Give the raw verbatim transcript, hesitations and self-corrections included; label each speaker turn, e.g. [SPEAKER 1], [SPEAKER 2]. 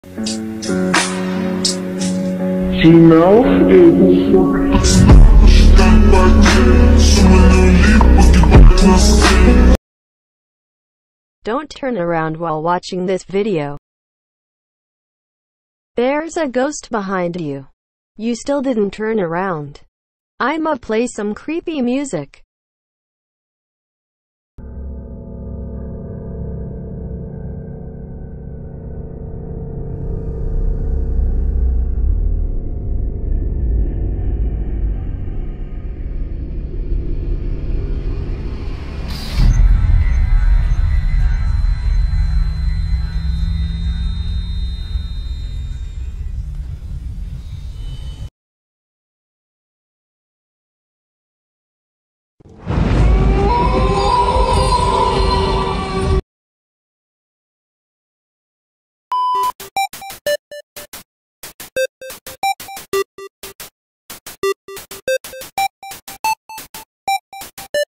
[SPEAKER 1] Sinal feio.
[SPEAKER 2] Don't turn around while watching this video. There's a ghost behind you. You still didn't turn around. I'ma play some creepy music.